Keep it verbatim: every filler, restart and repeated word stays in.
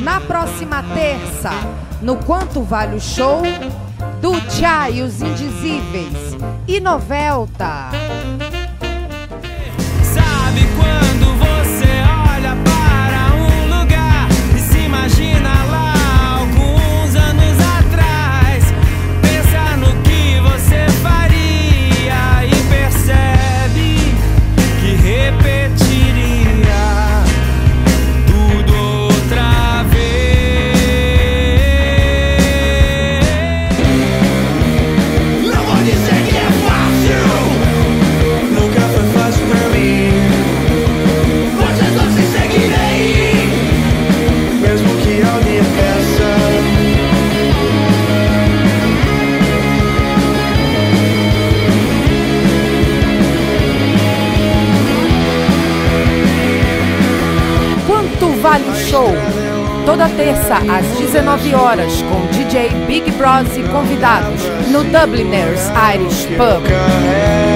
Na próxima terça, no Quanto Vale o Show, do Tchá e os Indizíveis e Novelta. Sabe quando você olha para um lugar e se imagina lá alguns anos atrás, pensa no que você faria e percebe que repetiria tudo outra vez. Não vou dizer que é fácil, nunca foi fácil pra mim. Vocês não se seguirei, mesmo que alguém peça. Quanto Vale o Show? Toda terça às dezenove horas com D J Big Bros e convidados no Dubliners Irish Pub.